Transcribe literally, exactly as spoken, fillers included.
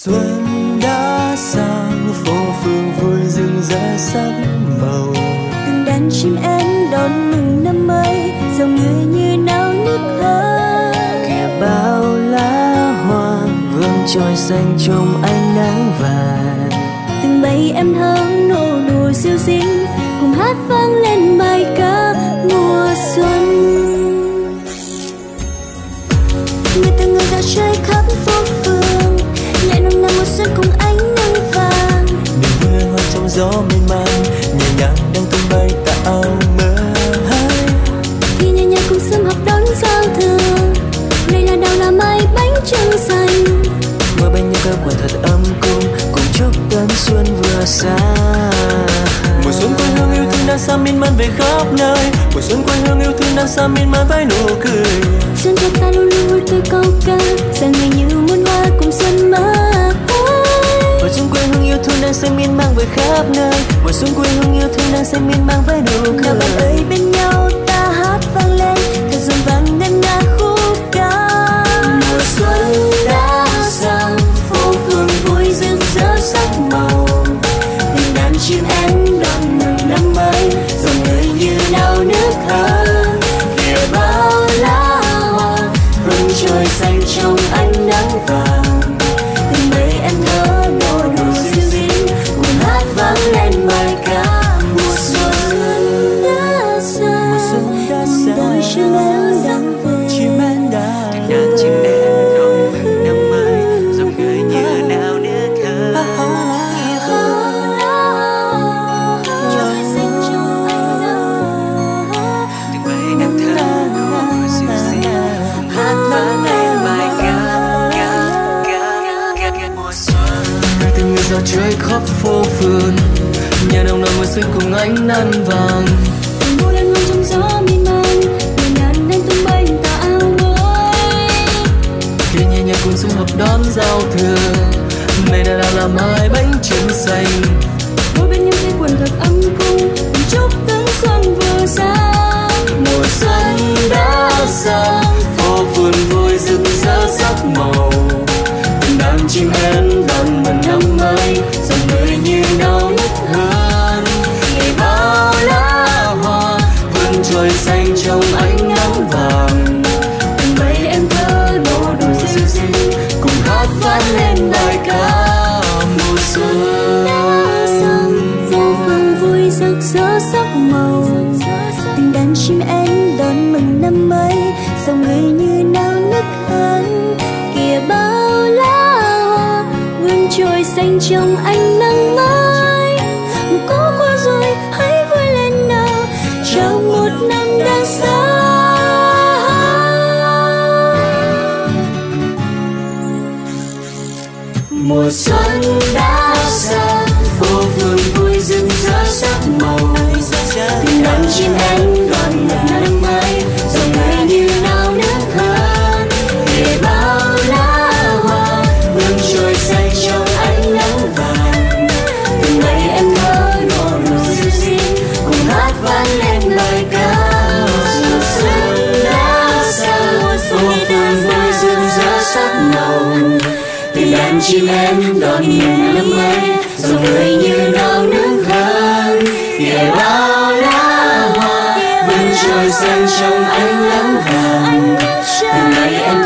Xuân đã sang phố phường vui rực rỡ sắc màu. Từng đàn chim én đón mừng năm mới, dòng người như náo nức hơn. Kìa bao lá hoa vương trôi xanh trong ánh nắng vàng. Từng bầy em thơ nô đùa siêu xinh, cùng hát vang lên bài ca mùa xuân. Người từng người dạo chơi khắp phố phường, lại nồng nàn mùa xuân cùng ánh nắng vàng. Niềm vui hoa trong gió miên man, nhẹ nhàng đang tung bay tạo mơ. Khi nhà nhà cùng sum họp đón giao thừa, đây là đào là mai bánh trưng xanh. Ngồi bên nhau cây quả thật ấm cúng, cùng chúc đón xuân vừa xa. Mùa xuân quê hương yêu thương đang xa miên man về khắp nơi. Mùa xuân quê hương yêu thương đang xa miên man với nụ cười. Xuân cho ta luôn luôn vui tươi câu ca, rằng ngày như muôn hoa cùng xuân mới. Mùa xuân quê hương yêu thương đang say miên man về khắp nơi. Mùa xuân quê hương yêu thương đang say miên man với nụ cười. Nào bạn ơi bên nhau ta hát vang lên, thật dần vang ngân nga khúc ca. Mùa xuân đã sang, phố phường vui rực rỡ sắc màu. Từng đàn chim én đón mừng năm mới, dòng người như náo nức hơn. Kìa bao lá hoa vương trôi xanh trong ánh nắng vàng. Từng bầy em thơ nô đùa siêu xinh, cùng hát vang lên bài ca mùa xuân đã sang. Mùa xuân đã sang, đôi chim én đang về. chim én đã từng đàn chim én đón mừng năm mới, dòng người như náo nức hơn. Từng bầy em thơ nô đùa siêu xinh, hát vang lên bài ca ca ca ca mùa xuân. Người từng người dạo chơi khắp phố phường, nhà nồng nàn mùa xuân cùng ánh nắng vàng. Từng mùa đàn hương trong gió miên man, nhẹ nhàng đang tung bay tạo mới. Kia nhẹ nhàng cùng sum họp đón giao thừa, này đã là làm hai bánh trưng xanh. Ngồi bên nhau tay quần thật ấm cung, cùng chúc tấn xuân vừa sang. Mùa xuân đã sang, phố phường vui rực rỡ sắc màu. Từng đàn chim én đón mừng năm mới, dòng người như náo nức hơn. Ngày bao lá hoa vương trôi xanh trong ánh nắng vàng. Từng bầy em thơ nô đùa siêu xinh, cùng hát vang lên bài ca mùa xuân. đã sang. Phố phường vui rực rỡ sắc màu, từng đàn chim én đón mừng năm mới, dòng người như náo nức hơn. Kìa bao lá hoa vươn trôi xanh trong ánh nắng mới. Mùa có qua rồi hãy vui lên nào, chào một năm đang xa. Mùa xuân đã sang, phố phường vui rực rỡ sắc màu. Từng đàn chim én đón mừng năm mới, dòng người như náo nức hơn. Kìa bao lá hoa vương trôi xanh trong ánh nắng vàng. Từng bầy em thơ nô đùa siêu xinh, cùng hát vang lên bài ca mùa xuân đã sang, phố phường vui rực rỡ sắc màu. Từng đàn chim én đón mừng năm mới, dòng người như náo nức hơn. Kìa bao lá hoa vương trôi xanh trong ánh nắng vàng. Từng ngày em